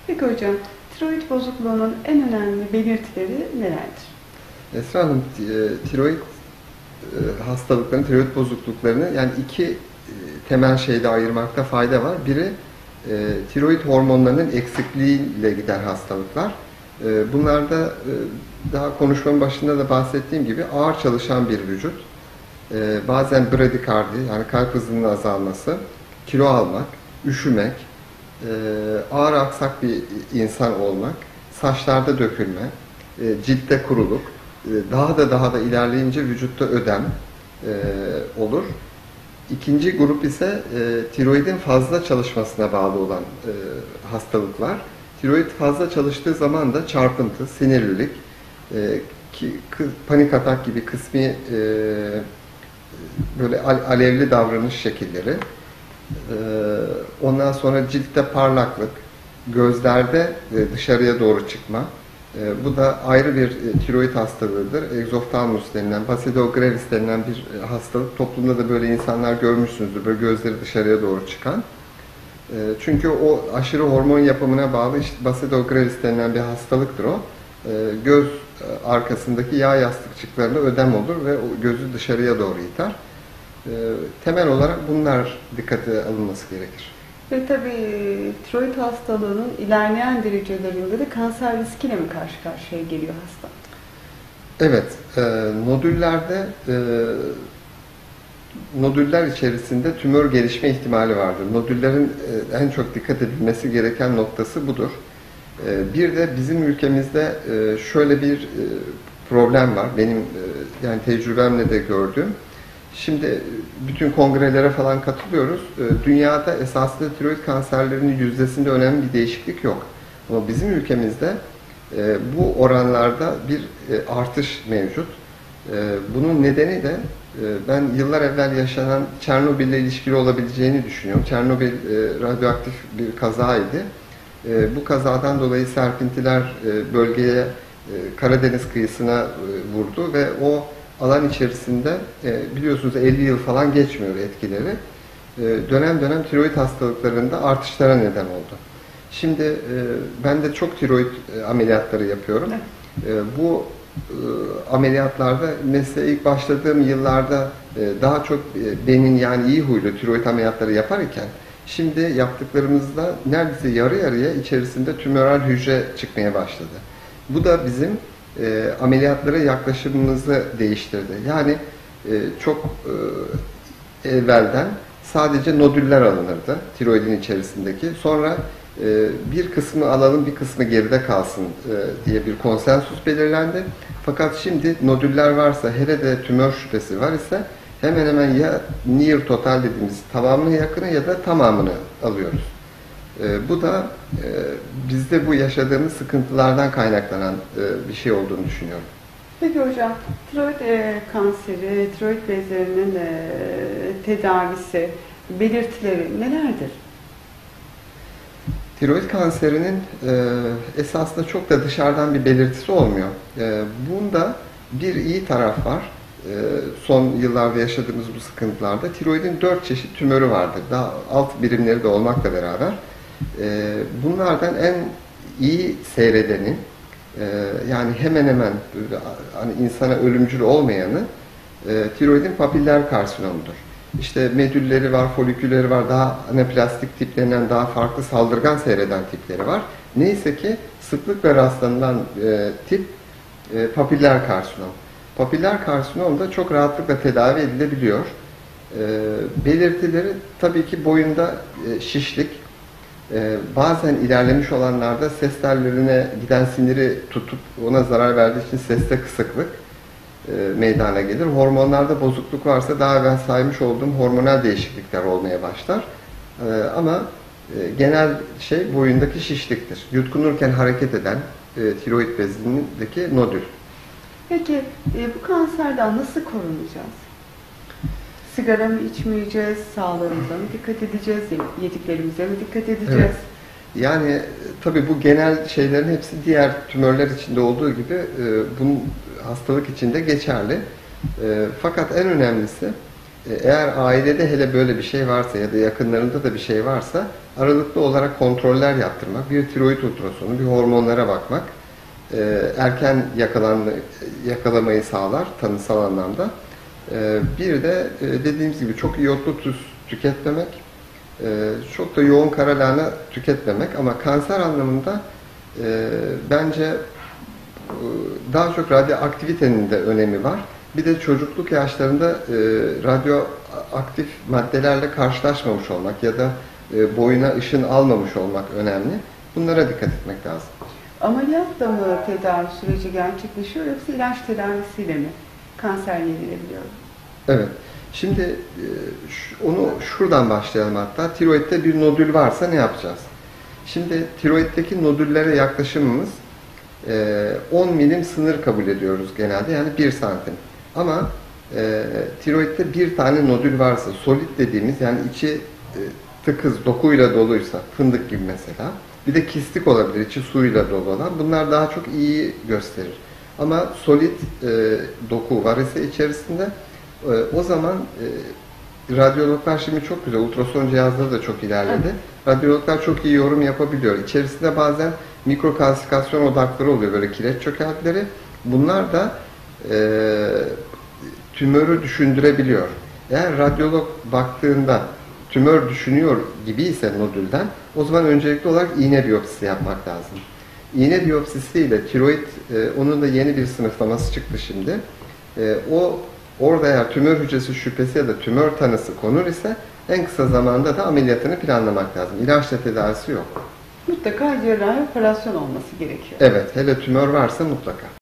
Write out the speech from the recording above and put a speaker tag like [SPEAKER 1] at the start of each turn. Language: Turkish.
[SPEAKER 1] Peki hocam, tiroid bozukluğunun en önemli belirtileri nelerdir?
[SPEAKER 2] Esra Hanım, tiroid hastalıklarını, tiroid bozukluklarını yani iki temel şeyde ayırmakta fayda var. Biri tiroid hormonlarının eksikliğiyle giden hastalıklar. Bunlarda daha konuşmanın başında da bahsettiğim gibi ağır çalışan bir vücut, bazen bradikardi yani kalp hızının azalması, kilo almak, üşümek, ağır aksak bir insan olmak, saçlarda dökülme, ciltte kuruluk, daha da ilerleyince vücutta ödem olur. İkinci grup ise tiroidin fazla çalışmasına bağlı olan hastalıklar. Tiroid fazla çalıştığı zaman da çarpıntı, sinirlilik, panik atak gibi kısmi böyle alevli davranış şekilleri, ondan sonra ciltte parlaklık, gözlerde dışarıya doğru çıkma. Bu da ayrı bir tiroid hastalığıdır. Egzoftalmus denilen, Basido gravis denilen bir hastalık. Toplumda da böyle insanlar görmüşsünüzdür. Böyle gözleri dışarıya doğru çıkan. Çünkü o aşırı hormon yapımına bağlı işte Basido gravis denilen bir hastalıktır o. Göz arkasındaki yağ yastıkçıklarında ödem olur ve o gözü dışarıya doğru iter. Temel olarak bunlar dikkate alınması gerekir.
[SPEAKER 1] Ve tabii tiroid hastalığının ilerleyen derecelerinde de kanser riskiyle mi karşı karşıya geliyor hasta?
[SPEAKER 2] Evet, nodüllerde nodüller içerisinde tümör gelişme ihtimali vardır. Nodüllerin en çok dikkat edilmesi gereken noktası budur. Bir de bizim ülkemizde şöyle bir problem var. Benim yani tecrübemle de gördüğüm. Şimdi bütün kongrelere falan katılıyoruz. Dünyada esasında tiroid kanserlerinin yüzdesinde önemli bir değişiklik yok. Ama bizim ülkemizde bu oranlarda bir artış mevcut. Bunun nedeni de ben yıllar evvel yaşanan Çernobil ile ilişkili olabileceğini düşünüyorum. Çernobil radyoaktif bir kazaydı. Bu kazadan dolayı serpintiler bölgeye, Karadeniz kıyısına vurdu ve o alan içerisinde biliyorsunuz 50 yıl falan geçmiyor etkileri. Dönem dönem tiroid hastalıklarında artışlara neden oldu. Şimdi ben de çok tiroid ameliyatları yapıyorum. Bu ameliyatlarda mesela ilk başladığım yıllarda daha çok benim yani iyi huylu tiroid ameliyatları yaparken şimdi yaptıklarımızda neredeyse yarı yarıya içerisinde tümöral hücre çıkmaya başladı. Bu da bizim ameliyatlara yaklaşımımızı değiştirdi. Yani çok evvelden sadece nodüller alınırdı tiroidin içerisindeki. Sonra bir kısmı alalım, bir kısmı geride kalsın diye bir konsensus belirlendi. Fakat şimdi nodüller varsa, hele de tümör şüphesi var ise hemen hemen ya near total dediğimiz tamamına yakını ya da tamamını alıyoruz. Bu da bizde bu yaşadığımız sıkıntılardan kaynaklanan bir şey olduğunu düşünüyorum.
[SPEAKER 1] Peki hocam, tiroid kanseri, tiroid bezlerinin tedavisi, belirtileri nelerdir?
[SPEAKER 2] Tiroid kanserinin esasında çok da dışarıdan bir belirtisi olmuyor. Bunda bir iyi taraf var. Son yıllarda yaşadığımız bu sıkıntılarda tiroidin 4 çeşit tümörü vardır. Daha alt birimleri de olmakla beraber. Bunlardan en iyi seyredeni, yani hemen hemen hani insana ölümcül olmayanı tiroidin papiller karsinomudur. İşte medülleri var, folikülleri var, daha anaplastik tiplerinden daha farklı saldırgan seyreden tipleri var. Neyse ki sıklıkla rastlanılan tip papiller karsinom. Papiller karsinom da çok rahatlıkla tedavi edilebiliyor. Belirtileri tabii ki boyunda şişlik, bazen ilerlemiş olanlarda ses tellerine giden siniri tutup ona zarar verdiği için seste kısıklık meydana gelir. Hormonlarda bozukluk varsa daha evvel saymış olduğum hormonal değişiklikler olmaya başlar. Ama genel şey boyundaki şişliktir. Yutkunurken hareket eden tiroid bezindeki nodül.
[SPEAKER 1] Peki bu kanserden nasıl korunacağız? Sigara mı içmeyeceğiz, sağlığımıza mı dikkat edeceğiz, yediklerimize mi dikkat edeceğiz?
[SPEAKER 2] Evet. Yani tabii bu genel şeylerin hepsi diğer tümörler içinde olduğu gibi bunun hastalık içinde geçerli. Fakat en önemlisi Eğer ailede hele böyle bir şey varsa ya da yakınlarında da bir şey varsa aralıklı olarak kontroller yaptırmak, bir tiroid ultrasonu, bir hormonlara bakmak erken yakalamayı sağlar tanısal anlamda. Bir de dediğimiz gibi çok iyotlu tuz tüketmemek, çok da yoğun kara lahana tüketmemek ama kanser anlamında bence daha çok radyoaktivitenin de önemi var. Bir de çocukluk yaşlarında radyoaktif maddelerle karşılaşmamış olmak ya da boyuna ışın almamış olmak önemli. Bunlara dikkat etmek lazım.
[SPEAKER 1] Ameliyatla mı tedavi süreci gerçekleşiyor yoksa ilaç tedavisiyle mi kanser yenilebiliyor?
[SPEAKER 2] Evet. Şimdi onu şuradan başlayalım hatta. Tiroidde bir nodül varsa ne yapacağız? Şimdi tiroiddeki nodüllere yaklaşımımız 10 milim sınır kabul ediyoruz genelde, yani 1 santim. Ama tiroidde bir tane nodül varsa, solit dediğimiz, yani içi tıkız, dokuyla doluysa, fındık gibi mesela, bir de kistik olabilir, içi suyla dolu olan, bunlar daha çok iyi gösterir. Ama solit doku var ise içerisinde, o zaman radyologlar şimdi çok güzel, ultrason cihazları da çok ilerledi. Radyologlar çok iyi yorum yapabiliyor. İçerisinde bazen mikrokalsikasyon odakları oluyor, böyle kireç çökeltileri. Bunlar da tümörü düşündürebiliyor. Eğer radyolog baktığında tümör düşünüyor gibi ise nodülden, o zaman öncelikli olarak iğne biyopsisi yapmak lazım. İğne biyopsisiyle tiroid, onun da yeni bir sınıflaması çıktı şimdi. Orada eğer tümör hücresi şüphesi ya da tümör tanısı konur ise en kısa zamanda da ameliyatını planlamak lazım. İlaçla tedavisi yok.
[SPEAKER 1] Mutlaka cerrahi operasyon olması gerekiyor.
[SPEAKER 2] Evet, hele tümör varsa mutlaka.